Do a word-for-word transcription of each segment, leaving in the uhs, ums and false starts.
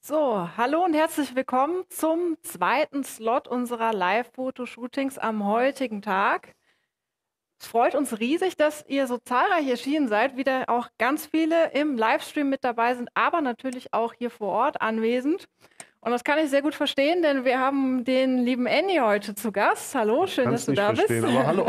So, hallo und herzlich willkommen zum zweiten Slot unserer Live-Fotoshootings am heutigen Tag. Es freut uns riesig, dass ihr so zahlreich erschienen seid, wieder auch ganz viele im Livestream mit dabei sind, aber natürlich auch hier vor Ort anwesend. Und das kann ich sehr gut verstehen, denn wir haben den lieben Andy heute zu Gast. Hallo, schön, dass Kann's du nicht da verstehen, bist. aber hallo.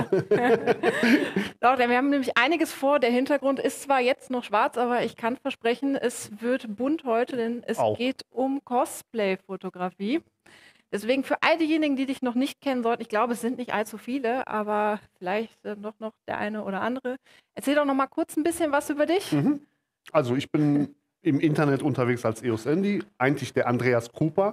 Doch, denn wir haben nämlich einiges vor. Der Hintergrund ist zwar jetzt noch schwarz, aber ich kann versprechen, es wird bunt heute, denn es Auch. geht um Cosplay-Fotografie. Deswegen für all diejenigen, die dich noch nicht kennen sollten, ich glaube, es sind nicht allzu viele, aber vielleicht äh, doch noch der eine oder andere. Erzähl doch noch mal kurz ein bisschen was über dich. Mhm. Also ich bin im Internet unterwegs als E O S Andy, eigentlich der Andreas Krupa.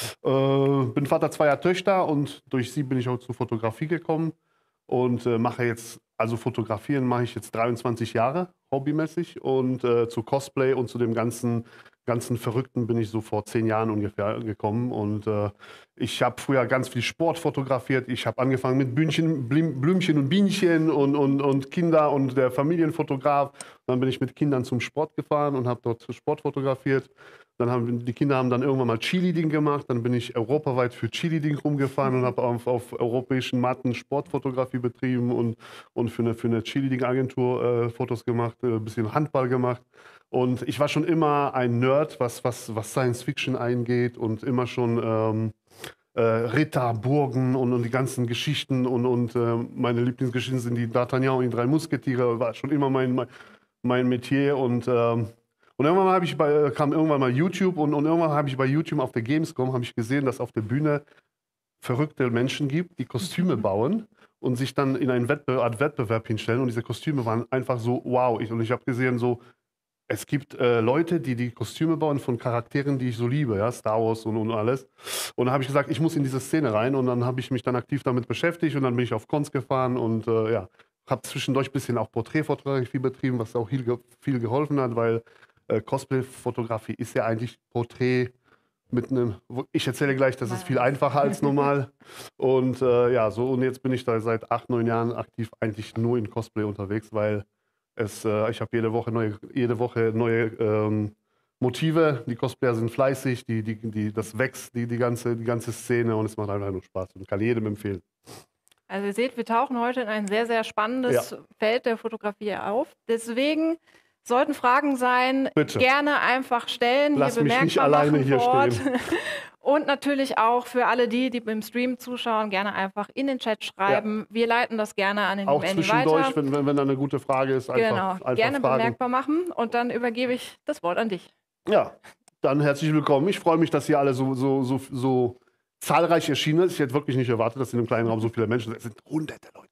Äh, bin Vater zweier Töchter und durch sie bin ich auch zur Fotografie gekommen und äh, mache jetzt, also fotografieren mache ich jetzt dreiundzwanzig Jahre hobbymäßig und äh, zu Cosplay und zu dem ganzen, ganzen Verrückten bin ich so vor zehn Jahren ungefähr gekommen und äh, ich habe früher ganz viel Sport fotografiert. Ich habe angefangen mit Bühnchen, Blüm- Blümchen und Bienchen und, und, und Kinder und der Familienfotograf. Dann bin ich mit Kindern zum Sport gefahren und habe dort Sport fotografiert. Dann haben die Kinder haben dann irgendwann mal Cheerleading gemacht. Dann bin ich europaweit für Cheerleading rumgefahren und habe auf, auf europäischen Matten Sportfotografie betrieben und, und für eine, für eine Cheerleading-Agentur äh, Fotos gemacht, ein äh, bisschen Handball gemacht. Und ich war schon immer ein Nerd, was, was, was Science Fiction eingeht und immer schon ähm, äh, Ritter, Burgen und, und die ganzen Geschichten. Und, und äh, meine Lieblingsgeschichten sind die D'Artagnan und die drei Musketiere. War schon immer mein, mein, mein Metier. Und, ähm, und irgendwann mal hab ich bei, kam irgendwann mal YouTube und, und irgendwann habe ich bei YouTube auf der Gamescom habe ich gesehen, dass auf der Bühne verrückte Menschen gibt, die Kostüme bauen und sich dann in einen Wettbe Art Wettbewerb hinstellen. Und diese Kostüme waren einfach so wow. Ich, und ich habe gesehen, so es gibt äh, Leute, die die Kostüme bauen von Charakteren, die ich so liebe, ja, Star Wars und, und alles. Und dann habe ich gesagt, ich muss in diese Szene rein und dann habe ich mich dann aktiv damit beschäftigt und dann bin ich auf Cons gefahren und äh, ja, habe zwischendurch ein bisschen auch Porträtfotografie betrieben, was auch viel, ge viel geholfen hat, weil äh, Cosplay-Fotografie ist ja eigentlich Porträt mit einem, ich erzähle gleich, das ist viel einfacher als normal. Und äh, ja, so und jetzt bin ich da seit acht, neun Jahren aktiv eigentlich nur in Cosplay unterwegs, weil es, äh, ich habe jede Woche neue, jede Woche neue ähm, Motive. Die Cosplayer sind fleißig, die, die, die, das wächst, die, die, ganze, die ganze Szene und es macht einfach nur Spaß und kann jedem empfehlen. Also ihr seht, wir tauchen heute in ein sehr, sehr spannendes Ja. Feld der Fotografie auf. Deswegen sollten Fragen sein, Bitte. gerne einfach stellen, Lass hier mich nicht bemerkbar alleine machen hier vor Ort. stehen. Und natürlich auch für alle die, die im Stream zuschauen, gerne einfach in den Chat schreiben. Wir leiten das gerne an den Auch Andy zwischendurch, weiter. wenn, wenn, wenn da eine gute Frage ist, einfach, Genau, einfach gerne fragen. bemerkbar machen und dann übergebe ich das Wort an dich. Ja, dann herzlich willkommen. Ich freue mich, dass ihr alle so, so, so, so zahlreich erschienen seid. Ich hätte wirklich nicht erwartet, dass in einem kleinen Raum so viele Menschen sind. Es sind hunderte Leute.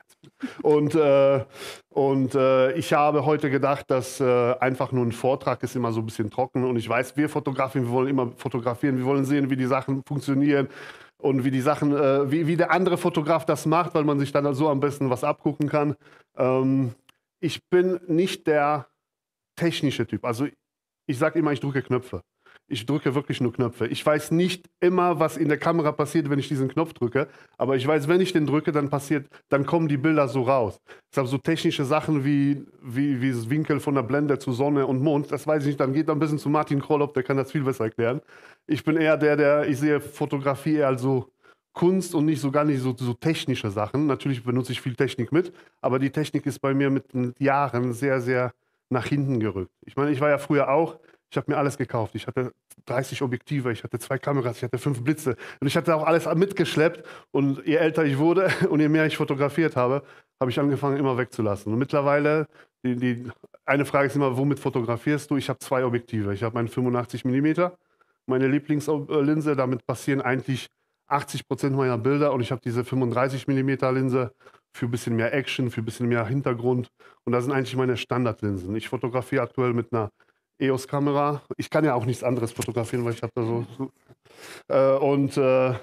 Und, äh, und äh, ich habe heute gedacht, dass äh, einfach nur ein Vortrag ist immer so ein bisschen trocken. Und ich weiß, wir fotografieren, wir wollen immer fotografieren, wir wollen sehen, wie die Sachen funktionieren und wie die Sachen, äh, wie, wie der andere Fotograf das macht, weil man sich dann so am besten was abgucken kann. Ähm, ich bin nicht der technische Typ. Also ich sage immer, ich drücke Knöpfe. Ich drücke wirklich nur Knöpfe. Ich weiß nicht immer, was in der Kamera passiert, wenn ich diesen Knopf drücke. Aber ich weiß, wenn ich den drücke, dann passiert, dann kommen die Bilder so raus. Deshalb so technische Sachen wie, wie, wie das Winkel von der Blende zu Sonne und Mond, das weiß ich nicht. Dann geht ein bisschen zu Martin Krolop, der kann das viel besser erklären. Ich bin eher der, der, ich sehe Fotografie eher als so Kunst und nicht so gar nicht so, so technische Sachen. Natürlich benutze ich viel Technik mit, aber die Technik ist bei mir mit den Jahren sehr, sehr nach hinten gerückt. Ich meine, ich war ja früher auch, ich habe mir alles gekauft. Ich hatte dreißig Objektive, ich hatte zwei Kameras, ich hatte fünf Blitze und ich hatte auch alles mitgeschleppt. Und je älter ich wurde und je mehr ich fotografiert habe, habe ich angefangen, immer wegzulassen. Und mittlerweile, die, die, eine Frage ist immer, womit fotografierst du? Ich habe zwei Objektive. Ich habe meinen fünfundachtzig Millimeter, meine Lieblingslinse, damit passieren eigentlich achtzig Prozent meiner Bilder und ich habe diese fünfunddreißig Millimeter Linse für ein bisschen mehr Action, für ein bisschen mehr Hintergrund. Und das sind eigentlich meine Standardlinsen. Ich fotografiere aktuell mit einer E O S-Kamera. Ich kann ja auch nichts anderes fotografieren, weil ich habe da so... so äh, und äh,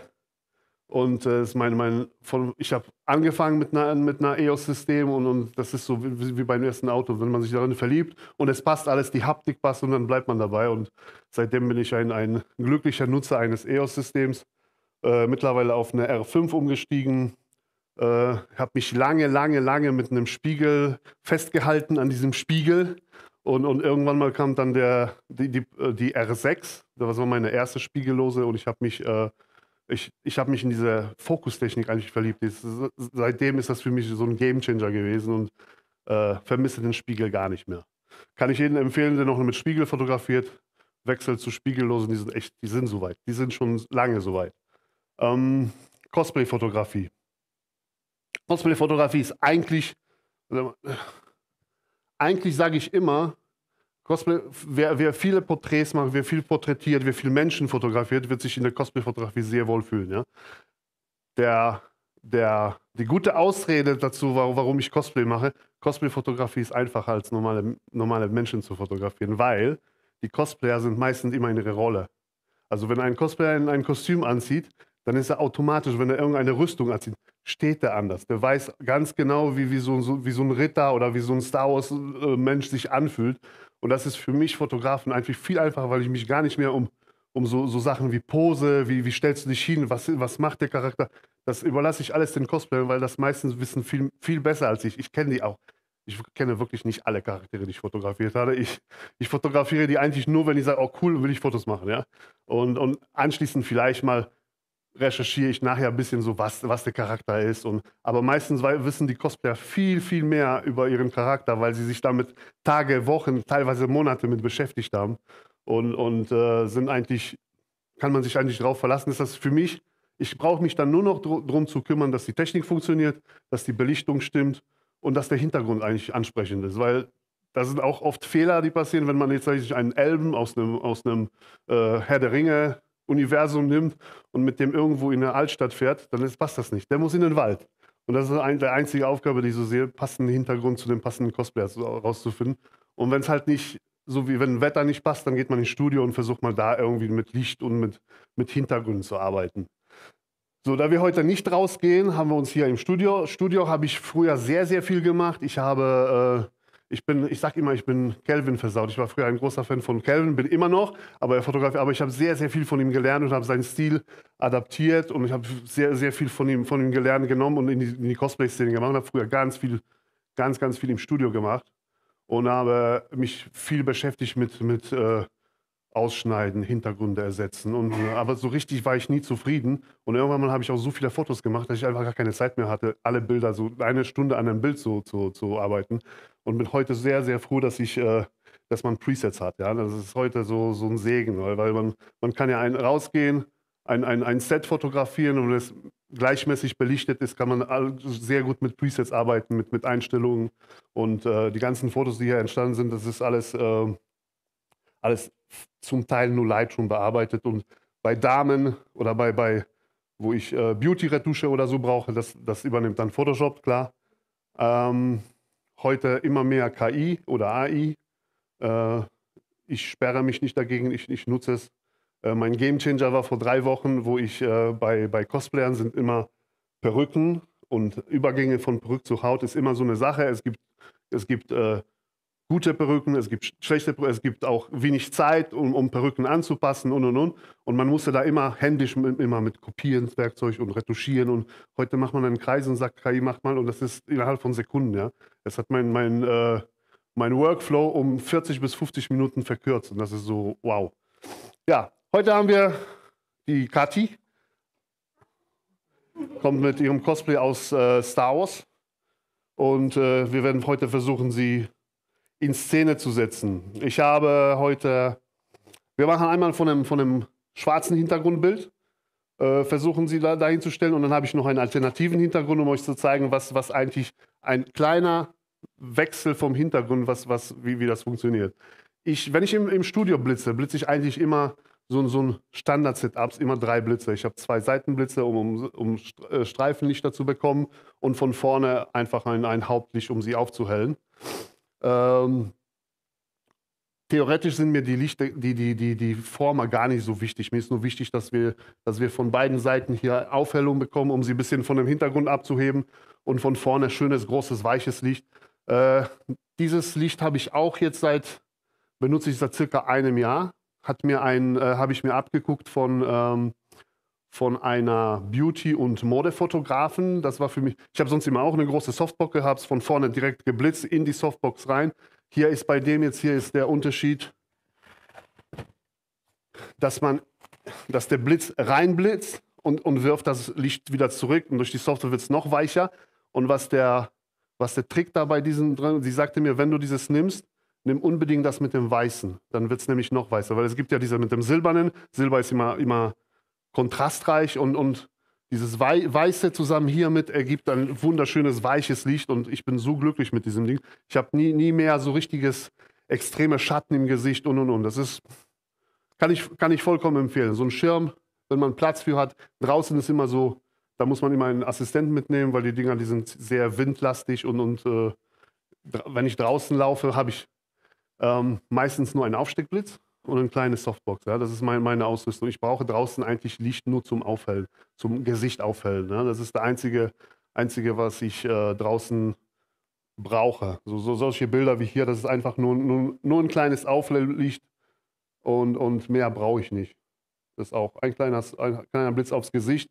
und äh, ist mein, mein, von, ich habe angefangen mit einer, mit einer E O S-System und, und das ist so wie, wie beim ersten Auto, wenn man sich darin verliebt und es passt alles, die Haptik passt und dann bleibt man dabei. Und seitdem bin ich ein, ein glücklicher Nutzer eines E O S-Systems. Äh, mittlerweile auf eine R fünf umgestiegen. Äh, habe mich lange, lange, lange mit einem Spiegel festgehalten an diesem Spiegel Und, und irgendwann mal kam dann der, die, die, die R sechs, das war meine erste Spiegellose und ich habe mich, äh, ich, ich hab mich in diese Fokustechnik eigentlich verliebt. Das, seitdem ist das für mich so ein Gamechanger gewesen und äh, vermisse den Spiegel gar nicht mehr. Kann ich jedem empfehlen, der noch mit Spiegel fotografiert, wechselt zu Spiegellosen, die sind echt, die sind soweit. Die sind schon lange soweit. Ähm, Cosplay-Fotografie. Cosplay-Fotografie ist eigentlich, also, eigentlich sage ich immer, Cosplay, wer, wer viele Porträts macht, wer viel porträtiert, wer viel Menschen fotografiert, wird sich in der Cosplay-Fotografie sehr wohl fühlen. Ja? Der, der, die gute Ausrede dazu, warum ich Cosplay mache, Cosplay-Fotografie ist einfacher als normale, normale Menschen zu fotografieren, weil die Cosplayer sind meistens immer in ihrer Rolle. Also wenn ein Cosplayer ein Kostüm anzieht, dann ist er automatisch, wenn er irgendeine Rüstung anzieht, steht er anders. Der weiß ganz genau, wie, wie, so, so, wie so ein Ritter oder wie so ein Star Wars-Mensch sich anfühlt. Und das ist für mich Fotografen eigentlich viel einfacher, weil ich mich gar nicht mehr um, um so, so Sachen wie Pose, wie, wie stellst du dich hin, was, was macht der Charakter, das überlasse ich alles den Cosplayern, weil das meistens wissen viel, viel besser als ich. Ich kenne die auch. Ich kenne wirklich nicht alle Charaktere, die ich fotografiert habe. Ich, ich fotografiere die eigentlich nur, wenn ich sage, oh cool, will ich Fotos machen. Ja? Und, und anschließend vielleicht mal recherchiere ich nachher ein bisschen so, was, was der Charakter ist. Und, aber meistens weil, wissen die Cosplayer viel, viel mehr über ihren Charakter, weil sie sich damit Tage, Wochen, teilweise Monate mit beschäftigt haben. Und, und äh, sind eigentlich, kann man sich eigentlich darauf verlassen, ist das für mich, ich brauche mich dann nur noch darum zu kümmern, dass die Technik funktioniert, dass die Belichtung stimmt und dass der Hintergrund eigentlich ansprechend ist. Weil da sind auch oft Fehler, die passieren, wenn man jetzt einen Elben aus einem, aus einem äh, Herr der Ringe Universum nimmt und mit dem irgendwo in eine Altstadt fährt, dann ist, passt das nicht. Der muss in den Wald. Und das ist ein, die einzige Aufgabe, die ich so sehe, passenden Hintergrund zu dem passenden Cosplayer rauszufinden. Und wenn es halt nicht, so wie wenn Wetter nicht passt, dann geht man ins Studio und versucht mal da irgendwie mit Licht und mit, mit Hintergründen zu arbeiten. So, da wir heute nicht rausgehen, haben wir uns hier im Studio. Studio habe ich früher sehr, sehr viel gemacht. Ich habe... Äh, Ich bin, ich sag immer, ich bin Kelvin versaut. Ich war früher ein großer Fan von Kelvin, bin immer noch, aber er fotografiert. Aber ich habe sehr, sehr viel von ihm gelernt und habe seinen Stil adaptiert und ich habe sehr, sehr viel von ihm, von ihm gelernt, genommen und in die, in die Cosplay-Szene gemacht. Ich habe früher ganz viel, ganz, ganz viel im Studio gemacht und habe mich viel beschäftigt mit, mit äh, Ausschneiden, Hintergründe ersetzen. Und, aber so richtig war ich nie zufrieden. Und irgendwann mal habe ich auch so viele Fotos gemacht, dass ich einfach gar keine Zeit mehr hatte, alle Bilder, so eine Stunde an einem Bild so, zu, zu arbeiten. Und bin heute sehr, sehr froh, dass ich, äh, dass man Presets hat. Ja? Das ist heute so, so ein Segen, weil, weil man, man kann ja ein, rausgehen, ein, ein, ein Set fotografieren und wenn es gleichmäßig belichtet ist, kann man sehr gut mit Presets arbeiten, mit, mit Einstellungen. Und äh, die ganzen Fotos, die hier entstanden sind, das ist alles... Äh, alles zum Teil nur Lightroom bearbeitet und bei Damen oder bei, bei wo ich äh, Beauty-Retusche oder so brauche, das, das übernimmt dann Photoshop, klar. Ähm, heute immer mehr K I oder A I. Äh, ich sperre mich nicht dagegen, ich, ich nutze es. Äh, mein Gamechanger war vor drei Wochen, wo ich äh, bei, bei Cosplayern sind immer Perücken und Übergänge von Perücke zu Haut ist immer so eine Sache. Es gibt, es gibt äh, gute Perücken, es gibt schlechte Perücken, es gibt auch wenig Zeit, um, um Perücken anzupassen und und und. Und man musste da immer händisch mit, immer mit Kopierenswerkzeug und retuschieren. Und heute macht man einen Kreis und sagt, K I macht mal und das ist innerhalb von Sekunden. Ja. Das hat mein, mein, äh, mein Workflow um vierzig bis fünfzig Minuten verkürzt. Und das ist so, wow. Ja, heute haben wir die Kathi. Kommt mit ihrem Cosplay aus äh, Star Wars. Und äh, wir werden heute versuchen, sie in Szene zu setzen. Ich habe heute, wir machen einmal von einem, von einem schwarzen Hintergrundbild, äh, versuchen sie da, dahin zu stellen und dann habe ich noch einen alternativen Hintergrund, um euch zu zeigen, was, was eigentlich ein kleiner Wechsel vom Hintergrund, was, was, wie, wie das funktioniert. Ich, wenn ich im, im Studio blitze, blitze ich eigentlich immer so, so ein Standard-Setups, immer drei Blitze. Ich habe zwei Seitenblitze, um, um, um Streifenlichter zu bekommen und von vorne einfach ein, ein Hauptlicht, um sie aufzuhellen. Ähm, theoretisch sind mir die Lichter, die, die, die, die Former gar nicht so wichtig. Mir ist nur wichtig, dass wir, dass wir von beiden Seiten hier Aufhellung bekommen, um sie ein bisschen von dem Hintergrund abzuheben und von vorne schönes, großes, weiches Licht. Äh, dieses Licht habe ich auch jetzt seit, benutze ich seit circa einem Jahr. Hat mir ein, äh, habe ich mir abgeguckt von, ähm, von einer Beauty- und Modefotografen. Das war für mich, ich habe sonst immer auch eine große Softbox gehabt, von vorne direkt geblitzt in die Softbox rein. Hier ist bei dem jetzt, hier ist der Unterschied, dass man, dass der Blitz reinblitzt und, und wirft das Licht wieder zurück und durch die Software wird es noch weicher. Und was der, was der Trick da bei diesem drin, sie sagte mir, wenn du dieses nimmst, nimm unbedingt das mit dem Weißen, dann wird es nämlich noch weißer, weil es gibt ja diese mit dem Silbernen, Silber ist immer, immer kontrastreich und, und dieses Weiße zusammen hiermit ergibt ein wunderschönes, weiches Licht und ich bin so glücklich mit diesem Ding. Ich habe nie, nie mehr so richtiges, extreme Schatten im Gesicht und und und. Das ist, kann ich, kann ich vollkommen empfehlen. So ein Schirm, wenn man Platz für hat, draußen ist immer so, da muss man immer einen Assistenten mitnehmen, weil die Dinger, die sind sehr windlastig und, und äh, wenn ich draußen laufe, habe ich ähm, meistens nur einen Aufsteckblitz und eine kleine Softbox. Ja? Das ist mein, meine Ausrüstung. Ich brauche draußen eigentlich Licht nur zum Aufhellen, zum Gesicht aufhellen. Ja? Das ist das einzige, einzige was ich äh, draußen brauche. So, so, solche Bilder wie hier, das ist einfach nur, nur, nur ein kleines Auflicht und, und mehr brauche ich nicht. Das ist auch ein kleiner, ein kleiner Blitz aufs Gesicht.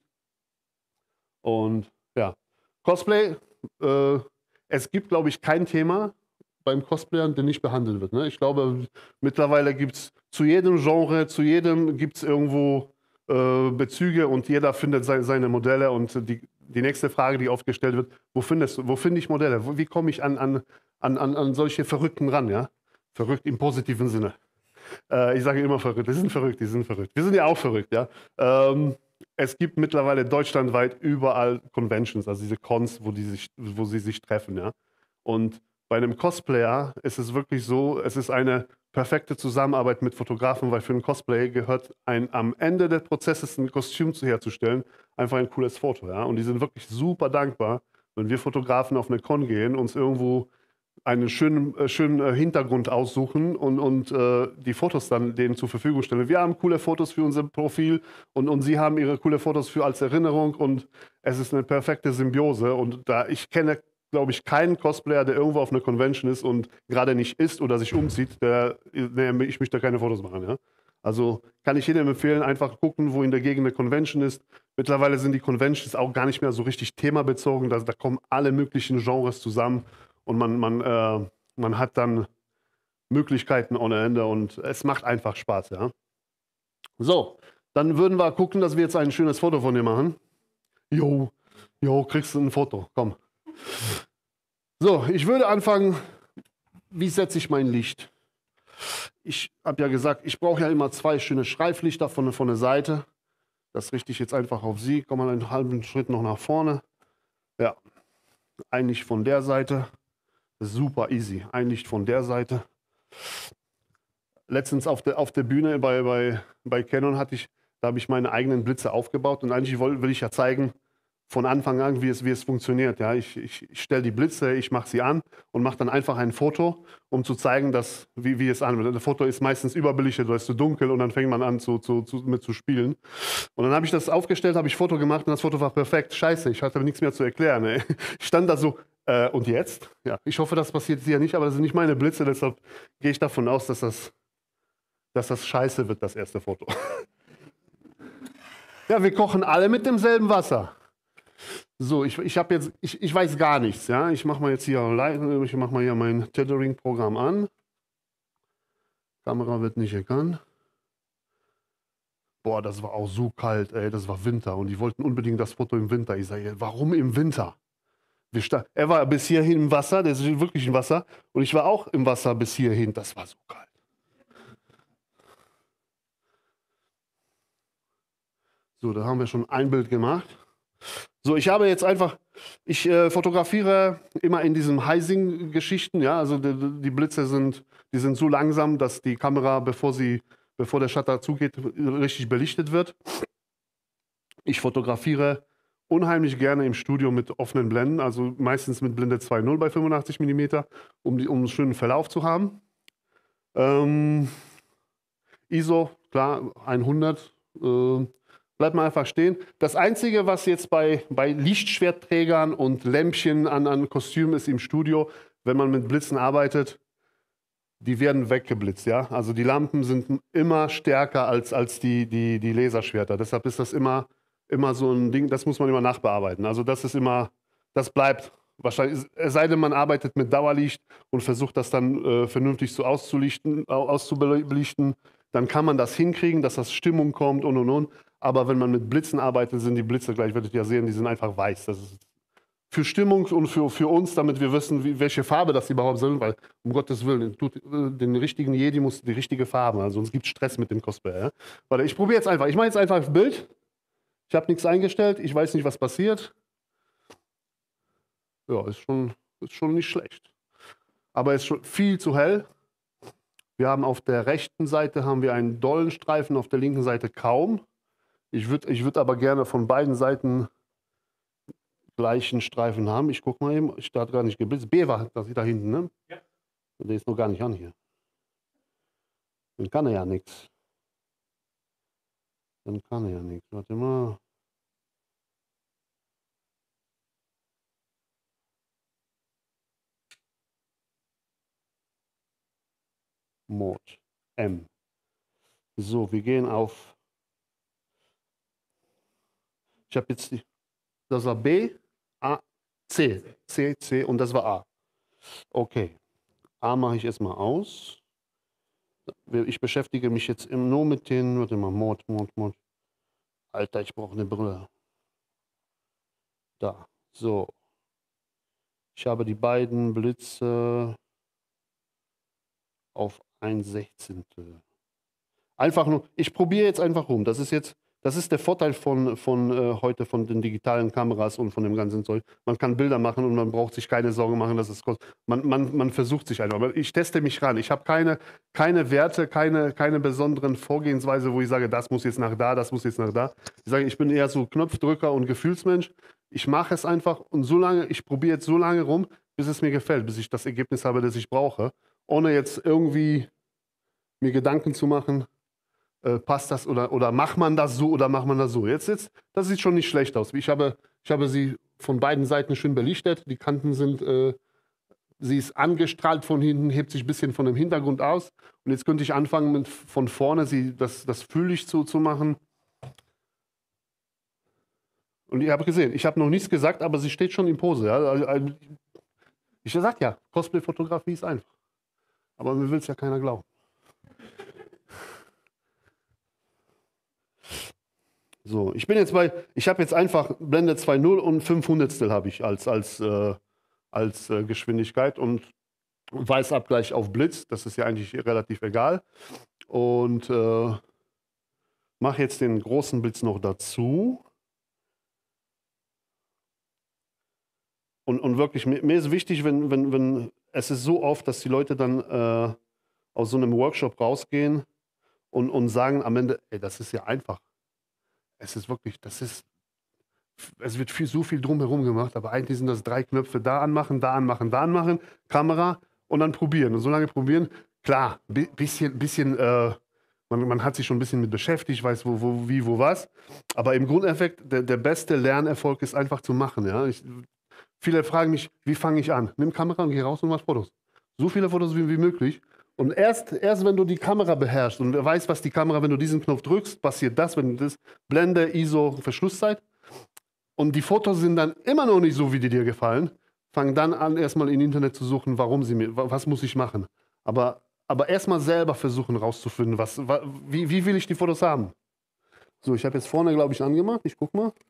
Und ja, Cosplay, äh, es gibt, glaube ich, kein Thema beim Cosplayern, der nicht behandelt wird. Ne? Ich glaube, mittlerweile gibt es zu jedem Genre, zu jedem gibt es irgendwo äh, Bezüge und jeder findet se seine Modelle. Und die, die nächste Frage, die oft gestellt wird, wo findest du, wo finde ich Modelle? Wo, wie komme ich an, an, an, an solche Verrückten ran? Ja? Verrückt im positiven Sinne. Äh, ich sage immer verrückt, die sind verrückt, die sind verrückt. Wir sind ja auch verrückt. Ja? Ähm, es gibt mittlerweile deutschlandweit überall Conventions, also diese Cons, wo, die sich, wo sie sich treffen. Ja? Und bei einem Cosplayer ist es wirklich so, es ist eine perfekte Zusammenarbeit mit Fotografen, weil für einen Cosplay gehört ein, am Ende des Prozesses ein Kostüm herzustellen, einfach ein cooles Foto. Ja? Und die sind wirklich super dankbar, wenn wir Fotografen auf eine Con gehen, uns irgendwo einen schönen, äh, schönen Hintergrund aussuchen und, und äh, die Fotos dann denen zur Verfügung stellen. Wir haben coole Fotos für unser Profil und, und sie haben ihre coole Fotos für als Erinnerung und es ist eine perfekte Symbiose. Und da ich kenne, glaube ich, keinen Cosplayer, der irgendwo auf einer Convention ist und gerade nicht isst oder sich umzieht, der, der ich möchte da keine Fotos machen. Ja? Also kann ich jedem empfehlen, einfach gucken, wo in der Gegend eine Convention ist. Mittlerweile sind die Conventions auch gar nicht mehr so richtig themabezogen. Da, da kommen alle möglichen Genres zusammen. Und man, man, äh, man hat dann Möglichkeiten ohne Ende und es macht einfach Spaß. Ja? So, dann würden wir gucken, dass wir jetzt ein schönes Foto von dir machen. Jo, jo, kriegst du ein Foto, komm. So, ich würde anfangen, wie setze ich mein Licht? Ich habe ja gesagt, ich brauche ja immer zwei schöne Schreiflichter von, von der Seite. Das richte ich jetzt einfach auf Sie. Komm mal einen halben Schritt noch nach vorne. Ja, ein Licht von der Seite. Super easy. Ein Licht von der Seite. Letztens auf der, auf der Bühne bei, bei, bei Canon hatte ich, da habe ich meine eigenen Blitze aufgebaut und eigentlich will, will ich ja zeigen, von Anfang an, wie es, wie es funktioniert. Ja, ich ich, ich stelle die Blitze, ich mache sie an und mache dann einfach ein Foto, um zu zeigen, dass, wie, wie es anwendet. Das Foto ist meistens überbelichtet oder ist zu dunkel und dann fängt man an zu, zu, zu, mit zu spielen. Und dann habe ich das aufgestellt, habe ich Foto gemacht und das Foto war perfekt. Scheiße, ich hatte nichts mehr zu erklären. Ey. Ich stand da so, äh, und jetzt? Ja, ich hoffe, das passiert hier nicht, aber das sind nicht meine Blitze, deshalb gehe ich davon aus, dass das, dass das scheiße wird, das erste Foto. Ja, wir kochen alle mit demselben Wasser. So, ich, ich habe jetzt, ich, ich weiß gar nichts, ja. Ich mache mal jetzt hier, ich mache mal hier mein Tethering-Programm an. Kamera wird nicht erkannt. Boah, das war auch so kalt, ey, das war Winter und die wollten unbedingt das Foto im Winter. Ich sage, warum im Winter? Wir er war bis hierhin im Wasser, der ist wirklich im Wasser und ich war auch im Wasser bis hierhin, das war so kalt. So, da haben wir schon ein Bild gemacht. So, ich habe jetzt einfach, ich äh, fotografiere immer in diesen Heising-Geschichten, ja, also die, die Blitze sind, die sind so langsam, dass die Kamera, bevor sie, bevor der Shutter zugeht, richtig belichtet wird. Ich fotografiere unheimlich gerne im Studio mit offenen Blenden, also meistens mit Blende zwei Komma null bei fünfundachtzig Millimeter, um, die, um einen schönen Verlauf zu haben. Ähm, I S O, klar, hundert. Äh, Bleibt mal einfach stehen. Das Einzige, was jetzt bei, bei Lichtschwertträgern und Lämpchen an, an Kostümen ist im Studio, wenn man mit Blitzen arbeitet, die werden weggeblitzt. Ja? Also die Lampen sind immer stärker als, als die, die, die Laserschwerter. Deshalb ist das immer, immer so ein Ding, das muss man immer nachbearbeiten. Also das ist immer, das bleibt Wahrscheinlich, es sei denn, man arbeitet mit Dauerlicht und versucht das dann äh, vernünftig so auszulichten, au- auszubelichten, dann kann man das hinkriegen, dass das Stimmung kommt und und und. Aber wenn man mit Blitzen arbeitet, sind die Blitze, gleich werdet ihr ja sehen, die sind einfach weiß. Das ist für Stimmung und für, für uns, damit wir wissen, wie, welche Farbe das überhaupt sind, weil um Gottes Willen, tut, äh, den richtigen Jedi muss die richtige Farbe, also sonst gibt es Stress mit dem Cosplay. Ja? Warte, ich probiere jetzt einfach, ich mache jetzt einfach ein Bild. Ich habe nichts eingestellt, ich weiß nicht, was passiert. Ja, ist schon, ist schon nicht schlecht. Aber ist schon viel zu hell. Wir haben auf der rechten Seite haben wir einen dollen Streifen, auf der linken Seite kaum. Ich würde ich würd aber gerne von beiden Seiten gleichen Streifen haben. Ich gucke mal eben, ich starte gar nicht geblitzt. B war das da hinten, ne? Ja. Der ist noch gar nicht an hier. Dann kann er ja nichts. Dann kann er ja nichts. Warte mal. Mode. M. So, wir gehen auf. Ich habe jetzt die. Das war B, A, C. C, C und das war A. Okay. A mache ich erstmal aus. Ich beschäftige mich jetzt nur mit den. Warte mal, Mode, Mode, Mode. Alter, ich brauche eine Brille. Da. So. Ich habe die beiden Blitze auf ein Sechzehntel. Einfach nur, ich probiere jetzt einfach rum. Das ist jetzt, das ist der Vorteil von, von äh, heute von den digitalen Kameras und von dem ganzen Zeug. Man kann Bilder machen und man braucht sich keine Sorgen machen, dass es kostet. Man, man, man versucht sich einfach. Aber ich teste mich ran. Ich habe keine, keine Werte, keine, keine besonderen Vorgehensweise, wo ich sage, das muss jetzt nach da, das muss jetzt nach da. Ich sage, ich bin eher so Knopfdrücker und Gefühlsmensch. Ich mache es einfach und so lange, ich probiere jetzt so lange rum, bis es mir gefällt, bis ich das Ergebnis habe, das ich brauche. Ohne jetzt irgendwie mir Gedanken zu machen, äh, passt das oder, oder macht man das so oder macht man das so. Jetzt, jetzt, das sieht schon nicht schlecht aus. Ich habe, ich habe sie von beiden Seiten schön belichtet. Die Kanten sind, äh, sie ist angestrahlt von hinten, hebt sich ein bisschen von dem Hintergrund aus. Und jetzt könnte ich anfangen, mit, von vorne sie, das, das Fülllicht zu, zu machen. Und ihr habt gesehen, ich habe noch nichts gesagt, aber sie steht schon in Pose. Ja? Ich sag ja, Cosplay-Fotografie ist einfach. Aber mir will es ja keiner glauben. So, ich bin jetzt bei, ich habe jetzt einfach Blende zwei Punkt null und fünf Hundertstel habe ich als, als, äh, als äh, Geschwindigkeit und Weißabgleich auf Blitz, das ist ja eigentlich relativ egal. Und äh, mache jetzt den großen Blitz noch dazu. Und, und wirklich, mir, mir ist wichtig, wenn, wenn, wenn, es ist so oft, dass die Leute dann äh, aus so einem Workshop rausgehen und, und sagen am Ende, ey, das ist ja einfach. Es ist wirklich, das ist, es wird viel, so viel drumherum gemacht, aber eigentlich sind das drei Knöpfe, da anmachen, da anmachen, da anmachen, Kamera und dann probieren. Und so lange probieren, klar, bi bisschen, bisschen, äh, man, man hat sich schon ein bisschen mit beschäftigt, weiß wo, wo, wie, wo, was. Aber im Grundeffekt, der, der beste Lernerfolg ist einfach zu machen. Ja? Ich, viele fragen mich, wie fange ich an? Nimm Kamera und geh raus und mach Fotos. So viele Fotos wie, wie möglich. Und erst, erst wenn du die Kamera beherrschst und weißt, was die Kamera, wenn du diesen Knopf drückst, passiert das, wenn du das Blende, I S O, Verschlusszeit. Und die Fotos sind dann immer noch nicht so, wie die dir gefallen. Fang dann an, erstmal im Internet zu suchen, warum sie mir, was muss ich machen. Aber, aber erstmal selber versuchen rauszufinden, was, wie, wie will ich die Fotos haben. So, ich habe jetzt vorne, glaube ich, angemacht. Ich guck mal.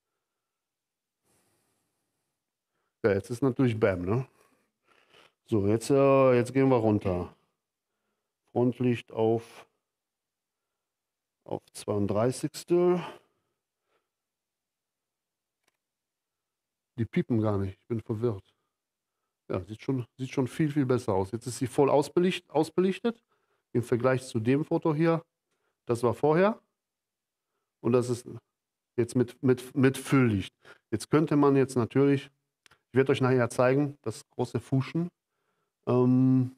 Ja, jetzt ist natürlich Bam, ne? So, jetzt, äh, jetzt gehen wir runter. Frontlicht auf, auf zweiunddreißigstel. Die piepen gar nicht, ich bin verwirrt. Ja, sieht schon, sieht schon viel, viel besser aus. Jetzt ist sie voll ausbelicht, ausbelichtet im Vergleich zu dem Foto hier. Das war vorher und das ist jetzt mit, mit, mit Fülllicht. Jetzt könnte man jetzt natürlich, ich werde euch nachher zeigen, das große Fuschen. Ähm,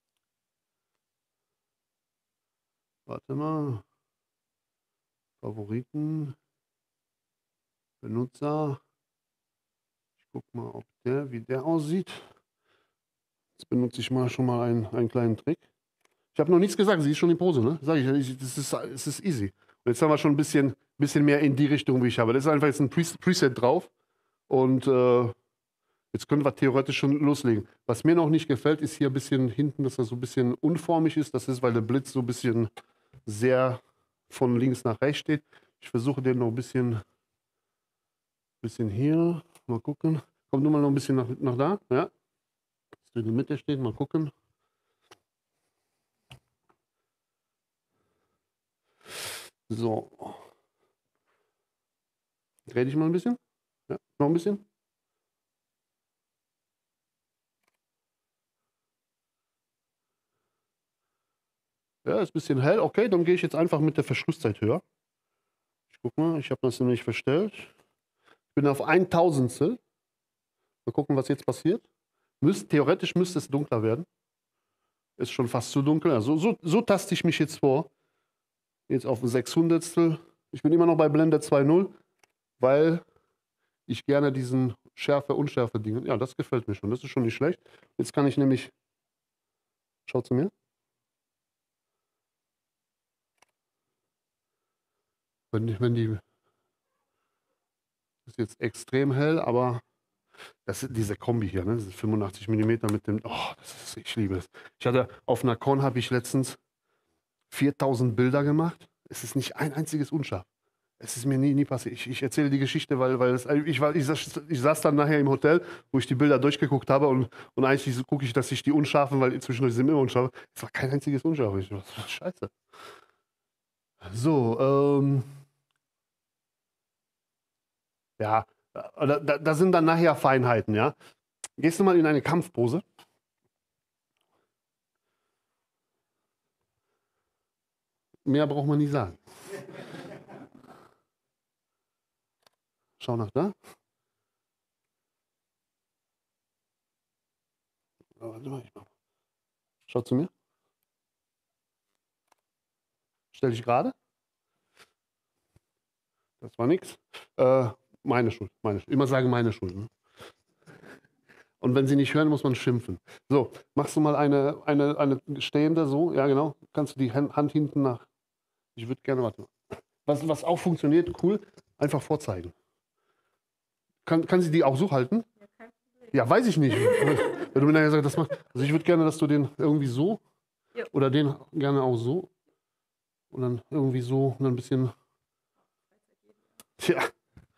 warte mal. Favoriten. Benutzer. Ich guck mal, ob der, wie der aussieht. Jetzt benutze ich mal schon mal einen, einen kleinen Trick. Ich habe noch nichts gesagt, sie ist schon in Pose, ne? Sag ich, das ist, das ist easy. Und jetzt haben wir schon ein bisschen, bisschen mehr in die Richtung, wie ich habe. Das ist einfach jetzt ein Preset drauf. Und äh, Jetzt können wir theoretisch schon loslegen. Was mir noch nicht gefällt, ist hier ein bisschen hinten, dass das so ein bisschen unformig ist. Das ist, weil der Blitz so ein bisschen sehr von links nach rechts steht. Ich versuche den noch ein bisschen, bisschen hier. Mal gucken. Komm du mal noch ein bisschen nach, nach da. Ja. Dass du in der Mitte steht. Mal gucken. So. Dreh dich mal ein bisschen. Ja, noch ein bisschen. Ja, ist ein bisschen hell. Okay, dann gehe ich jetzt einfach mit der Verschlusszeit höher. Ich guck mal, ich habe das nämlich verstellt. Ich bin auf ein Tausendstel. Mal gucken, was jetzt passiert. Müsst, theoretisch müsste es dunkler werden. Ist schon fast zu dunkel. Also so, so taste ich mich jetzt vor. Jetzt auf ein Sechshundertstel. Ich bin immer noch bei Blende zwei Punkt null, weil ich gerne diesen Schärfe-Unschärfe-Ding. Ja, das gefällt mir schon. Das ist schon nicht schlecht. Jetzt kann ich nämlich. Schau zu mir. Wenn, wenn die. Das ist jetzt extrem hell, aber das ist diese Kombi hier, ne? Das ist fünfundachtzig Millimeter mit dem. Oh, das ist, ich liebe es. Ich hatte auf einer Con habe ich letztens viertausend Bilder gemacht. Es ist nicht ein einziges unscharf. Es ist mir nie, nie passiert. Ich, ich erzähle die Geschichte, weil, weil es, ich, war, ich, saß, ich saß dann nachher im Hotel, wo ich die Bilder durchgeguckt habe und, und eigentlich so gucke ich, dass ich die unscharfen, weil zwischendurch sind immer unscharf. Es war kein einziges unscharf. Ich war so, scheiße. So, ähm. Ja, da, da, da sind dann nachher Feinheiten, ja. Gehst du mal in eine Kampfpose? Mehr braucht man nicht sagen. Schau nach da. Schau zu mir. Stell dich gerade. Das war nichts. Äh, meine Schuld. Meine Schuld. Immer sagen, meine Schuld. Ne? Und wenn sie nicht hören, muss man schimpfen. So, machst du mal eine, eine, eine stehende, so, ja genau. Kannst du die Hand hinten nach. Ich würde gerne, warte mal. Was, was auch funktioniert, cool, einfach vorzeigen. Kann, kann sie die auch so halten? Ja, weiß ich nicht. Wenn du mir nachher sagst, das macht. Also ich würde gerne, dass du den irgendwie so ja. Oder den gerne auch so. Und dann irgendwie so und dann ein bisschen. Tja.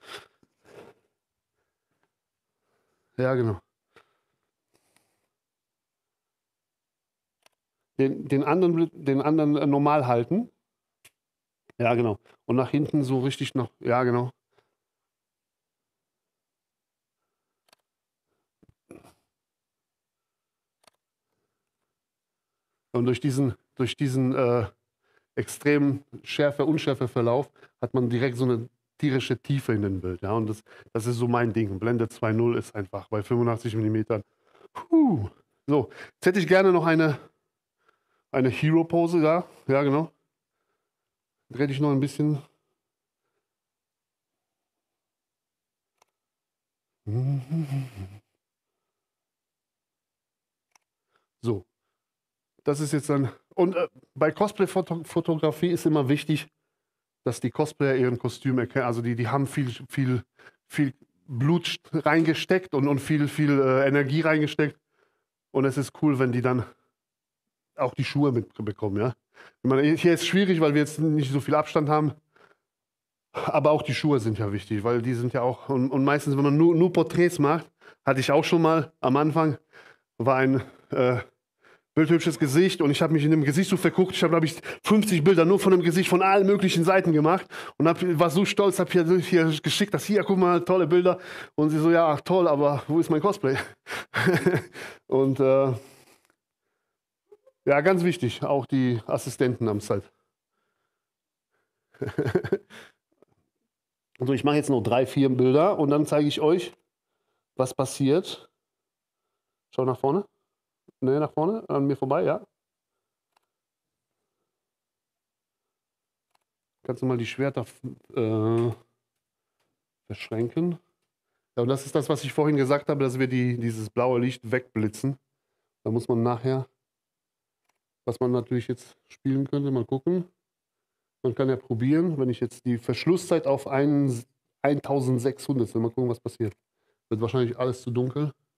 Ja, genau. Den, den anderen, den anderen äh, normal halten. Ja, genau. Und nach hinten so richtig noch. Ja, genau. Und durch diesen, durch diesen äh, extremen Schärfe-Unschärfe-Verlauf hat man direkt so eine tierische Tiefe in dem Bild. Ja? Und das, das ist so mein Ding. Blende zwei Punkt null ist einfach bei fünfundachtzig Millimeter. Puh. So, jetzt hätte ich gerne noch eine, eine Hero-Pose da. Ja, genau. Dreh dich noch ein bisschen. So. Das ist jetzt dann. Und äh, bei Cosplay-Fotografie ist immer wichtig, dass die Cosplayer ihren Kostüm erkennen. Also die, die haben viel, viel, viel Blut reingesteckt und, und viel, viel äh, Energie reingesteckt. Und es ist cool, wenn die dann auch die Schuhe mitbekommen. Ja? Ich meine, hier ist es schwierig, weil wir jetzt nicht so viel Abstand haben. Aber auch die Schuhe sind ja wichtig, weil die sind ja auch. Und, und meistens, wenn man nur, nur Porträts macht, hatte ich auch schon mal am Anfang, war ein. Äh, bildhübsches Gesicht und ich habe mich in dem Gesicht so verguckt. Ich habe, glaube ich, fünfzig Bilder nur von dem Gesicht von allen möglichen Seiten gemacht und hab, war so stolz, habe hier, hier geschickt, dass hier, guck mal, tolle Bilder. Und sie so, ja, ach toll, aber wo ist mein Cosplay? Und äh, ja, ganz wichtig, auch die Assistenten am Set. Also ich mache jetzt noch drei, vier Bilder und dann zeige ich euch, was passiert. Schau nach vorne. Ne, nach vorne, an mir vorbei, ja. Kannst du mal die Schwerter äh, verschränken. Ja, und das ist das, was ich vorhin gesagt habe, dass wir die, dieses blaue Licht wegblitzen. Da muss man nachher, was man natürlich jetzt spielen könnte, mal gucken. Man kann ja probieren, wenn ich jetzt die Verschlusszeit auf ein, eintausendsechshundert, mal gucken, was passiert. Wird wahrscheinlich alles zu dunkel.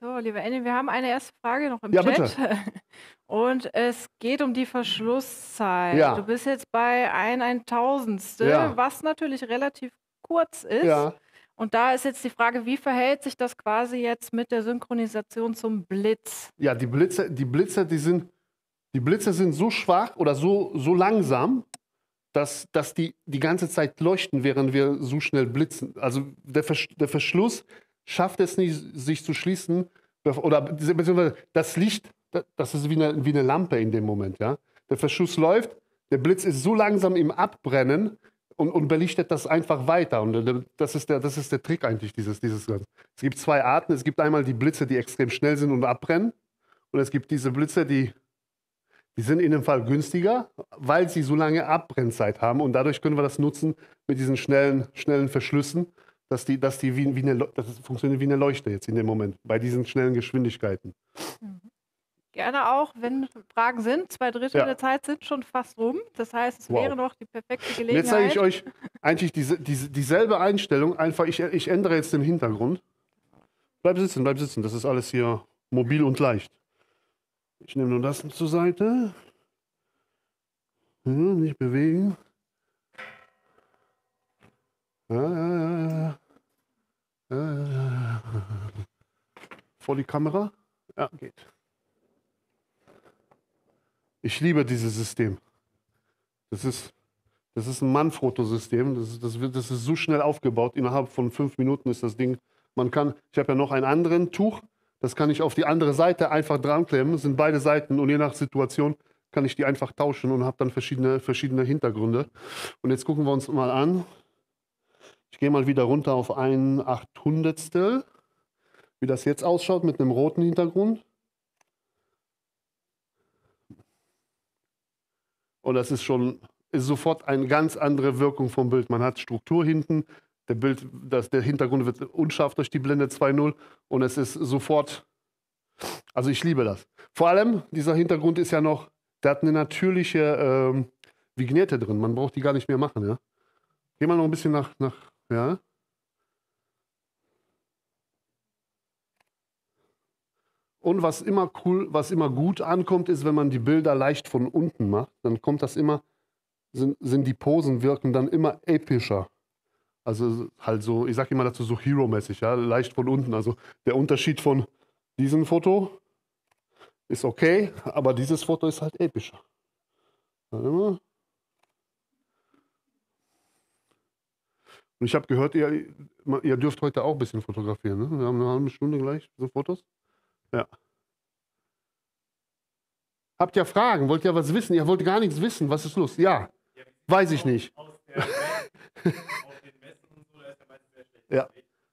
So, lieber Andy, wir haben eine erste Frage noch im Ja, Chat. bitte. Und es geht um die Verschlusszeit. Ja. Du bist jetzt bei ein Eintausendstel, Ja. was natürlich relativ kurz ist. Ja. Und da ist jetzt die Frage, wie verhält sich das quasi jetzt mit der Synchronisation zum Blitz? Ja, die Blitze, die Blitze, die sind, die Blitze sind so schwach oder so, so langsam, dass, dass die die ganze Zeit leuchten, während wir so schnell blitzen. Also der, Versch der Verschluss schafft es nicht, sich zu schließen. Oder beziehungsweise das Licht, das ist wie eine, wie eine Lampe in dem Moment. Ja? Der Verschluss läuft, der Blitz ist so langsam im Abbrennen und, und belichtet das einfach weiter. Und das ist der, das ist der Trick eigentlich dieses, dieses Ganze. Es gibt zwei Arten. Es gibt einmal die Blitze, die extrem schnell sind und abbrennen. Und es gibt diese Blitze, die Die sind in dem Fall günstiger, weil sie so lange Abbrennzeit haben. Und dadurch können wir das nutzen mit diesen schnellen, schnellen Verschlüssen, dass die, dass die wie, wie eine, das funktioniert wie eine Leuchte jetzt in dem Moment, bei diesen schnellen Geschwindigkeiten. Mhm. Gerne auch, wenn Fragen sind. Zwei Drittel Ja. der Zeit sind schon fast rum. Das heißt, es Wow. wäre noch die perfekte Und Gelegenheit. jetzt zeige ich euch eigentlich diese, diese, dieselbe Einstellung. Einfach, ich, ich ändere jetzt den Hintergrund. Bleib sitzen, bleib sitzen. Das ist alles hier mobil und leicht. Ich nehme nur das zur Seite. Ja, nicht bewegen. Ja, ja, ja, ja. Ja, ja, ja. Vor die Kamera. Ja, geht. Ich liebe dieses System. Das ist, das ist ein Manfrotto-System. Das ist, das, wird, das ist so schnell aufgebaut. Innerhalb von fünf Minuten ist das Ding. Man kann, ich habe ja noch ein anderes Tuch. Das kann ich auf die andere Seite einfach dran klemmen. Das sind beide Seiten und je nach Situation kann ich die einfach tauschen und habe dann verschiedene, verschiedene Hintergründe. Und jetzt gucken wir uns mal an. Ich gehe mal wieder runter auf ein Achthundertstel, wie das jetzt ausschaut mit einem roten Hintergrund. Und das ist schon ist sofort eine ganz andere Wirkung vom Bild. Man hat Struktur hinten. Der, Bild, das, der Hintergrund wird unscharf durch die Blende zwei Punkt null und es ist sofort, also ich liebe das. Vor allem, dieser Hintergrund ist ja noch, der hat eine natürliche ähm, Vignette drin, man braucht die gar nicht mehr machen. Ja? Gehen wir noch ein bisschen nach, nach ja. Und was immer cool, was immer gut ankommt, ist, wenn man die Bilder leicht von unten macht, dann kommt das immer, sind, sind die Posen wirken dann immer epischer. Also halt so, ich sag immer dazu so Hero-mäßig, ja, leicht von unten. Also der Unterschied von diesem Foto ist okay, aber dieses Foto ist halt epischer. Warte mal. Und ich habe gehört, ihr, ihr dürft heute auch ein bisschen fotografieren. Ne? Wir haben eine halbe Stunde gleich so Fotos. Ja. Habt ihr Fragen? Wollt ihr was wissen? Ihr wollt gar nichts wissen. Was ist los? Ja, weiß ich nicht. Ja.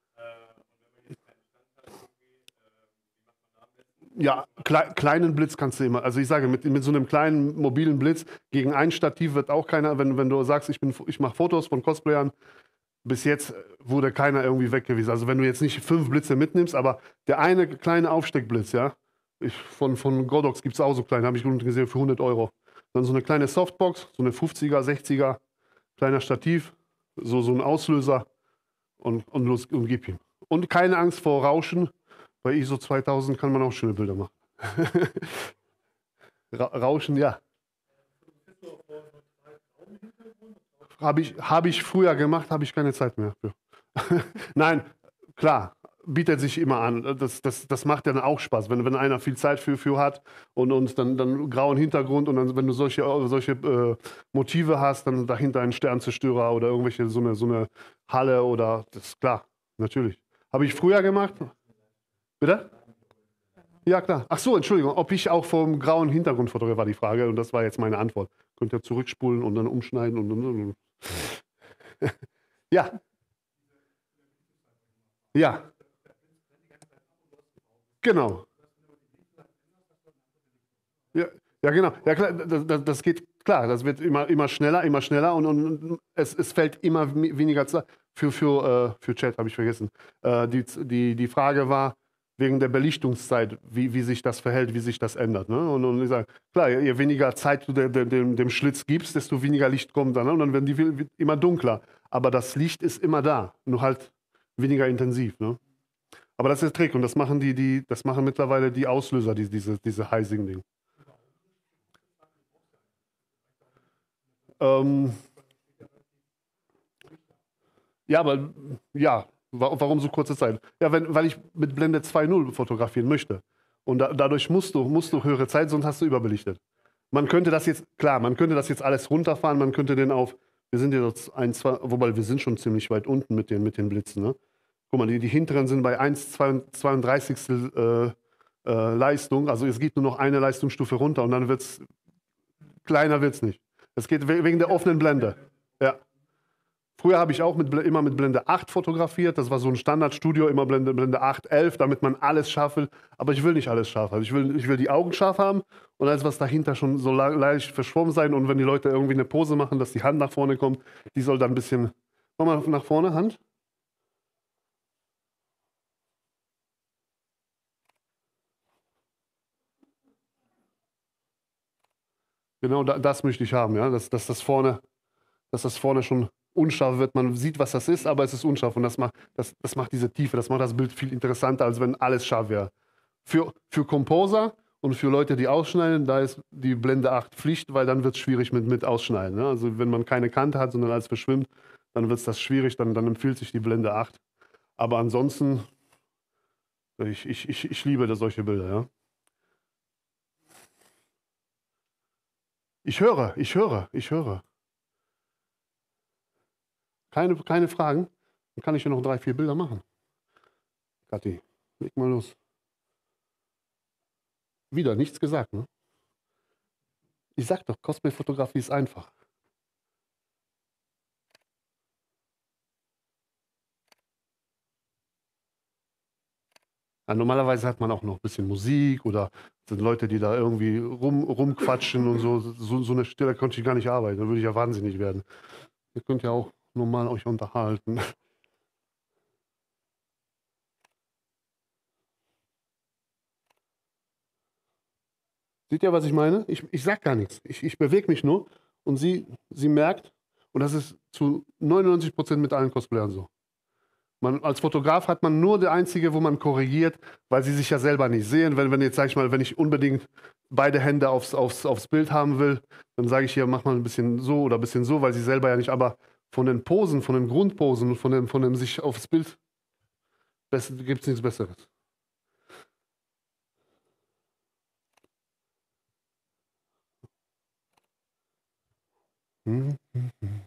Ja, klei kleinen Blitz kannst du immer. Also ich sage, mit, mit so einem kleinen mobilen Blitz gegen ein Stativ wird auch keiner, wenn, wenn du sagst, ich, bin, ich mache Fotos von Cosplayern, bis jetzt wurde keiner irgendwie weggewiesen. Also wenn du jetzt nicht fünf Blitze mitnimmst, aber der eine kleine Aufsteckblitz, ja, ich, von, von Godox gibt es auch so kleine, habe ich unten gesehen, für hundert Euro. Dann so eine kleine Softbox, so eine fünfziger, sechziger, kleiner Stativ, so, so ein Auslöser. Und, und los und gib ihm. Und keine Angst vor Rauschen. Bei I S O zweitausend kann man auch schöne Bilder machen. Ra Rauschen, ja. Habe ich, hab ich früher gemacht, habe ich keine Zeit mehr für. Nein, klar, bietet sich immer an. Das, das, das macht ja dann auch Spaß, wenn, wenn einer viel Zeit für, für hat und, und dann, dann grauen Hintergrund und dann, wenn du solche, solche äh, Motive hast, dann dahinter einen Sternzerstörer oder irgendwelche so eine, so eine Halle oder das ist klar, natürlich. Habe ich früher gemacht. Bitte? Ja, klar. Ach so, Entschuldigung, ob ich auch vom grauen Hintergrund fotografiere, war die Frage und das war jetzt meine Antwort. Könnt ihr zurückspulen und dann umschneiden und, und, und. Ja. Ja. Genau. Ja, ja genau. Ja, klar, das, das geht klar. Das wird immer, immer schneller, immer schneller und, und es, es fällt immer weniger Zeit. Für, für, äh, für Chat habe ich vergessen. Äh, die, die, die Frage war wegen der Belichtungszeit, wie, wie sich das verhält, wie sich das ändert. Ne? Und, und ich sage, klar, je weniger Zeit du dem, dem, dem Schlitz gibst, desto weniger Licht kommt dann. Ne? Und dann werden die immer dunkler. Aber das Licht ist immer da, nur halt weniger intensiv. Ne? Aber das ist der Trick und das machen die, die, das machen mittlerweile die Auslöser, die, diese, diese Heising-Ding. Ähm, ja, aber ja, wa- warum so kurze Zeit? Ja, wenn, weil ich mit Blende zwei Punkt null fotografieren möchte. Und da, dadurch musst du, musst du höhere Zeit, sonst hast du überbelichtet. Man könnte das jetzt, klar, man könnte das jetzt alles runterfahren, man könnte den auf, wir sind jetzt ein, zwei, wobei wir sind schon ziemlich weit unten mit den, mit den Blitzen, ne? Guck mal, die, die hinteren sind bei eins Komma zweiunddreißig äh, äh, Leistung, also es geht nur noch eine Leistungsstufe runter und dann wird es, kleiner wird es nicht. Es geht we wegen der offenen Blende. Ja. Früher habe ich auch mit, Bl- immer mit Blende acht fotografiert. Das war so ein Standardstudio, immer Blende, Blende acht, elf, damit man alles scharf will. Aber ich will nicht alles scharf haben. Ich will, ich will die Augen scharf haben und alles, was dahinter schon so la- leicht verschwommen sein. Und wenn die Leute irgendwie eine Pose machen, dass die Hand nach vorne kommt, die soll dann ein bisschen. Mach mal nach vorne, Hand. Genau da, das möchte ich haben, ja. Dass, dass, das vorne, dass das vorne schon unscharf wird. Man sieht, was das ist, aber es ist unscharf. Und das macht, das, das macht diese Tiefe, das macht das Bild viel interessanter, als wenn alles scharf wäre. Für, für Composer und für Leute, die ausschneiden, da ist die Blende acht Pflicht, weil dann wird es schwierig mit, mit Ausschneiden. Ne? Also wenn man keine Kante hat, sondern alles verschwimmt, dann wird es das schwierig, dann, dann empfiehlt sich die Blende acht. Aber ansonsten, ich, ich, ich, ich liebe das, solche Bilder. Ja? Ich höre, ich höre, ich höre. Keine, keine Fragen? Dann kann ich hier noch drei, vier Bilder machen. Kathi, leg mal los. Wieder nichts gesagt, ne? Ich sag doch, Cosplay-Fotografie ist einfach. Ja, normalerweise hat man auch noch ein bisschen Musik oder sind Leute, die da irgendwie rum, rumquatschen und so. so. So eine Stelle konnte ich gar nicht arbeiten. Da würde ich ja wahnsinnig werden. Ihr könnt ja auch normal euch unterhalten. Seht ihr, was ich meine? Ich, ich sag gar nichts. Ich, ich bewege mich nur und sie, sie merkt, und das ist zu neunundneunzig Prozent mit allen Cosplayern so. Man, als Fotograf hat man nur der Einzige, wo man korrigiert, weil sie sich ja selber nicht sehen. Wenn, wenn jetzt, sag ich mal, wenn ich unbedingt beide Hände aufs, aufs, aufs Bild haben will, dann sage ich hier, mach mal ein bisschen so oder ein bisschen so, weil sie selber ja nicht, aber von den Posen, von den Grundposen, von dem, von dem sich aufs Bild, gibt es nichts Besseres. Hm, hm, hm.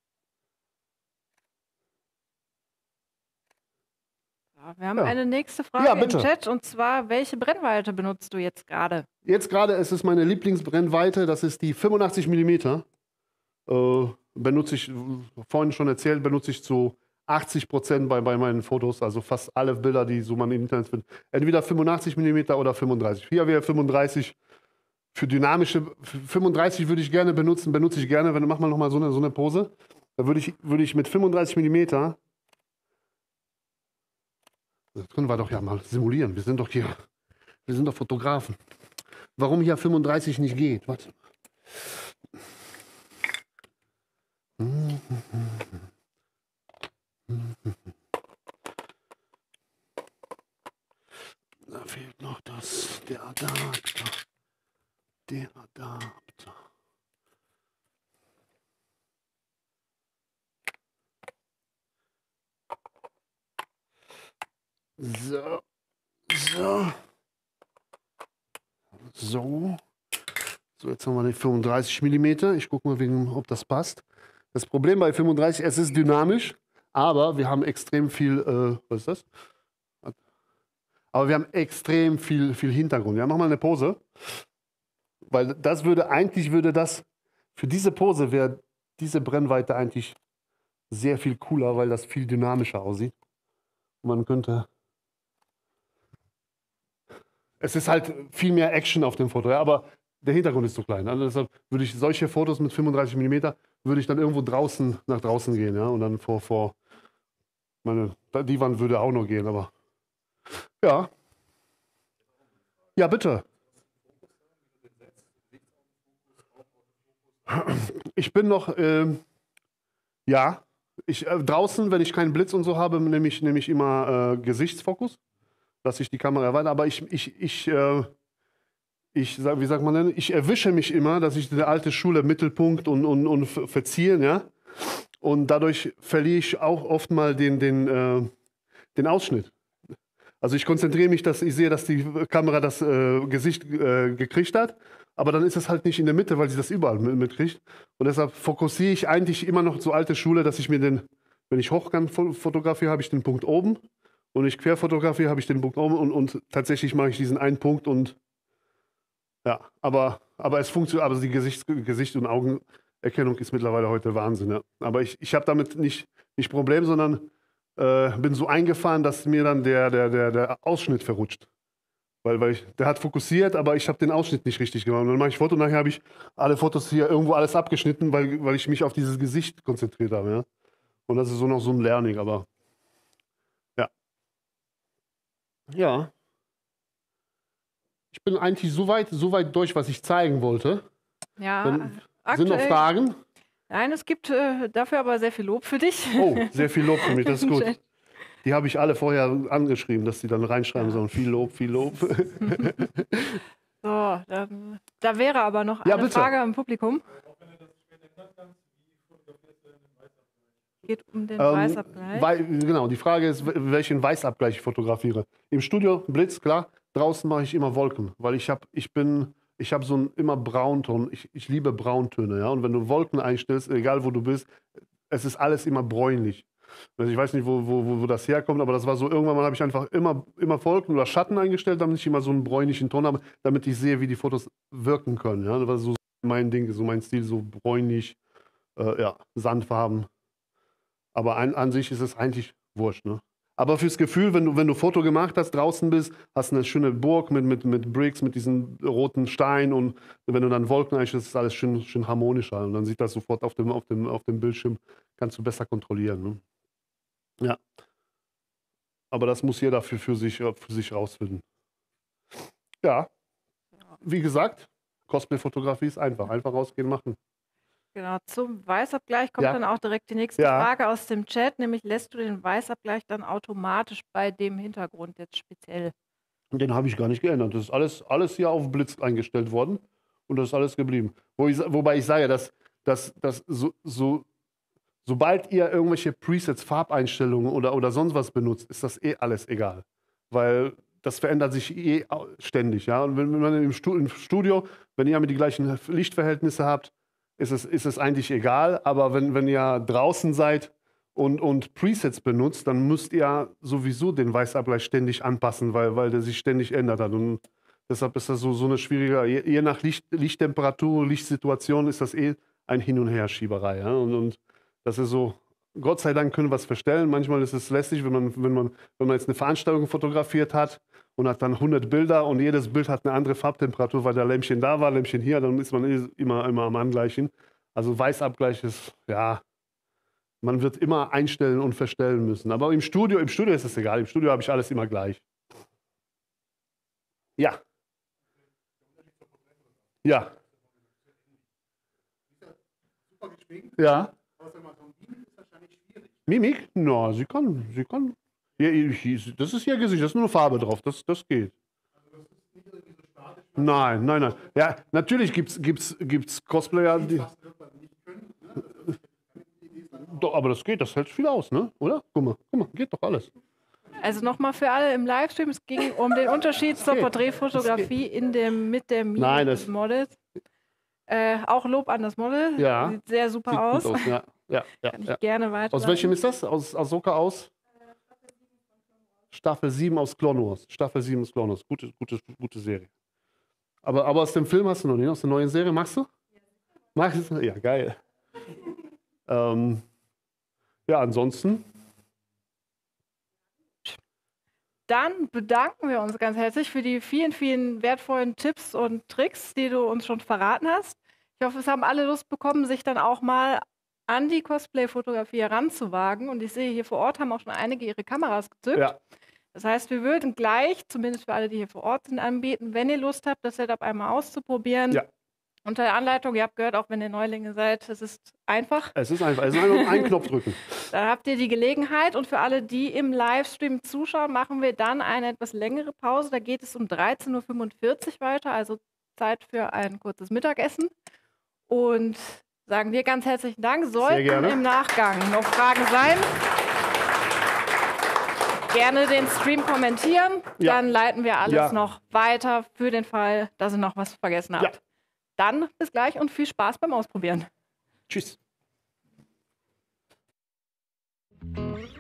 Ja, wir haben Ja. eine nächste Ja, Frage im bitte. Chat und zwar, welche Brennweite benutzt du jetzt gerade? Jetzt gerade ist es meine Lieblingsbrennweite, das ist die fünfundachtzig Millimeter. Äh, benutze ich, vorhin schon erzählt, benutze ich zu achtzig Prozent bei, bei meinen Fotos, also fast alle Bilder, die so man im Internet findet. Entweder fünfundachtzig Millimeter oder fünfunddreißig. Hier wäre fünfunddreißig für dynamische, fünfunddreißig würde ich gerne benutzen, benutze ich gerne, wenn mach mal nochmal so eine, so eine Pose. Da würde ich, würde ich mit fünfunddreißig Millimeter, das können wir doch ja mal simulieren, wir sind doch hier, wir sind doch Fotografen. Warum hier fünfunddreißig nicht geht? Warte. Da fehlt noch das, der Adapter. Der Adapter. So. So. So. So, jetzt haben wir die fünfunddreißig Millimeter. Ich gucke mal, wegen, ob das passt. Das Problem bei fünfunddreißig, es ist dynamisch, aber wir haben extrem viel, äh, was ist das? Aber wir haben extrem viel, viel Hintergrund. Ja, mach mal eine Pose. Weil das würde, eigentlich würde das, für diese Pose wäre diese Brennweite eigentlich sehr viel cooler, weil das viel dynamischer aussieht. Und man könnte, es ist halt viel mehr Action auf dem Foto, ja, aber der Hintergrund ist zu klein. Also deshalb würde ich solche Fotos mit fünfunddreißig Millimeter, würde ich dann irgendwo draußen, nach draußen gehen, ja, und dann vor, vor, meine, die Wand würde auch noch gehen, aber, ja. Ja, bitte. Ich bin noch, ähm, ja, ich, äh, draußen, wenn ich keinen Blitz und so habe, nehme ich, nehm ich immer äh, Gesichtsfokus. lasse ich die Kamera erweitern. Aber ich, ich, ich, äh, ich sag, wie sagt man denn? Ich erwische mich immer, dass ich die alte Schule Mittelpunkt und, und, und verziehen, ja. Und dadurch verliere ich auch oft mal den, den, äh, den Ausschnitt. Also ich konzentriere mich, dass ich sehe, dass die Kamera das äh, Gesicht äh, gekriegt hat, aber dann ist es halt nicht in der Mitte, weil sie das überall mit, mitkriegt. Und deshalb fokussiere ich eigentlich immer noch so alte Schule, dass ich mir den, wenn ich hochkant fotografiere, habe ich den Punkt oben. Und wenn ich quer fotografiere, habe ich den Punkt oben. Und, und tatsächlich mache ich diesen einen Punkt und ja, aber, aber es funktioniert, aber die Gesicht, Gesicht- und Augenerkennung ist mittlerweile heute Wahnsinn. Ja. Aber ich, ich habe damit nicht, nicht Problem, sondern äh, bin so eingefahren, dass mir dann der, der, der, der Ausschnitt verrutscht. Weil, weil ich, der hat fokussiert, aber ich habe den Ausschnitt nicht richtig gemacht. Und dann mache ich Foto und nachher habe ich alle Fotos hier irgendwo alles abgeschnitten, weil, weil ich mich auf dieses Gesicht konzentriert habe. Ja. Und das ist so noch so ein Learning, aber ja. Ja. Ich bin eigentlich so weit, so weit durch, was ich zeigen wollte. Ja, Dann aktuell, sind noch Fragen? Nein, es gibt äh, dafür aber sehr viel Lob für dich. Oh, sehr viel Lob für mich, das ist gut. Die habe ich alle vorher angeschrieben, dass die dann reinschreiben Ja. sollen. Viel Lob, viel Lob. So, dann, da wäre aber noch Ja, eine bitte. Frage am Publikum. Geht um den Ähm, Weißabgleich. weil, genau, die Frage ist, welchen Weißabgleich ich fotografiere. Im Studio Blitz, klar. Draußen mache ich immer Wolken, weil ich habe, ich bin, ich habe so einen immer Braunton. Ich, ich liebe Brauntöne, ja. Und wenn du Wolken einstellst, egal wo du bist, es ist alles immer bräunlich. Also ich weiß nicht, wo, wo, wo das herkommt, aber das war so, irgendwann mal habe ich einfach immer, immer Wolken oder Schatten eingestellt, damit ich immer so einen bräunlichen Ton habe, damit ich sehe, wie die Fotos wirken können. Ja? Das war so mein Ding, so mein Stil, so bräunlich, äh, ja, Sandfarben. Aber an, an sich ist es eigentlich wurscht. Ne? Aber fürs Gefühl, wenn du, wenn du Foto gemacht hast, draußen bist, hast eine schöne Burg mit, mit, mit Bricks, mit diesen roten Steinen und wenn du dann Wolken einstellst, ist alles schön, schön harmonischer. Und dann sieht das sofort auf dem, auf dem, auf dem Bildschirm, kannst du besser kontrollieren. Ne? Ja. Aber das muss jeder für, für, sich, für sich rausfinden. Ja. Wie gesagt, Cosplay-Fotografie ist einfach. Einfach rausgehen, machen. Genau, zum Weißabgleich kommt Ja. dann auch direkt die nächste Ja. Frage aus dem Chat, nämlich lässt du den Weißabgleich dann automatisch bei dem Hintergrund jetzt speziell? Den habe ich gar nicht geändert. Das ist alles, alles hier auf Blitz eingestellt worden und das ist alles geblieben. Wo ich, wobei ich sage, dass, dass, dass so, so, sobald ihr irgendwelche Presets, Farbeinstellungen oder, oder sonst was benutzt, ist das eh alles egal. Weil das verändert sich eh ständig. Ja? Und wenn, wenn man im Studio, wenn ihr mit die gleichen Lichtverhältnisse habt, ist es, ist es eigentlich egal. Aber wenn, wenn ihr draußen seid und, und Presets benutzt, dann müsst ihr sowieso den Weißabgleich ständig anpassen, weil, weil der sich ständig ändert hat. Und deshalb ist das so, so eine schwierige, je, je nach Licht, Lichttemperatur, Lichtsituation ist das eh ein Hin- und Herschieberei. Ja? Und, und das ist so, Gott sei Dank können wir es verstellen. Manchmal ist es lästig, wenn man, wenn man, wenn man jetzt eine Veranstaltung fotografiert hat und hat dann hundert Bilder und jedes Bild hat eine andere Farbtemperatur, weil da Lämpchen da war, Lämpchen hier, dann ist man eh immer, immer am Angleichen. Also Weißabgleich ist, ja, man wird immer einstellen und verstellen müssen. Aber im Studio, im Studio ist es egal. Im Studio habe ich alles immer gleich. Ja. Ja. Ja. Mimik? Na, no, sie kann, sie kann. Ja, ich, das ist ihr Gesicht, das ist nur eine Farbe drauf, das, das geht. Nein, nein, nein. Ja, natürlich gibt es gibt's, gibt's Cosplayer, die. Doch, aber das geht, das hält viel aus, ne? Oder? Guck mal, guck mal, geht doch alles. Also nochmal für alle im Livestream, es ging um den Unterschied zur geht. Porträtfotografie in dem, mit der Mimik Nein, des das- Models. Äh, auch Lob an das Model. Ja. Sieht sehr super Sieht aus. gut aus. Ja, ja, ja, Kann ich ja. gerne weiter. Aus welchem ist das? Aus Ahsoka aus? Staffel sieben aus Clone Wars. Staffel sieben aus Clone Wars. Gute, gute, gute Serie. Aber, aber aus dem Film hast du noch nicht? Aus der neuen Serie? Magst du? Magst du? Ja, geil. ähm, ja, ansonsten. Dann bedanken wir uns ganz herzlich für die vielen, vielen wertvollen Tipps und Tricks, die du uns schon verraten hast. Ich hoffe, es haben alle Lust bekommen, sich dann auch mal an die Cosplay-Fotografie heranzuwagen. Und ich sehe, hier vor Ort haben auch schon einige ihre Kameras gezückt. Ja. Das heißt, wir würden gleich, zumindest für alle, die hier vor Ort sind, anbieten, wenn ihr Lust habt, das Setup einmal auszuprobieren, Ja. unter der Anleitung. Ihr habt gehört, auch wenn ihr Neulinge seid, es ist einfach. Es ist einfach, es ist einfach ein Knopf drücken. Da habt ihr die Gelegenheit. Und für alle, die im Livestream zuschauen, machen wir dann eine etwas längere Pause. Da geht es um dreizehn Uhr fünfundvierzig weiter, also Zeit für ein kurzes Mittagessen. Und sagen wir ganz herzlichen Dank. Sollten im Nachgang noch Fragen sein, gerne den Stream kommentieren. Ja. Dann leiten wir alles ja. noch weiter für den Fall, dass ihr noch was vergessen habt. Ja. Dann bis gleich und viel Spaß beim Ausprobieren. Tschüss.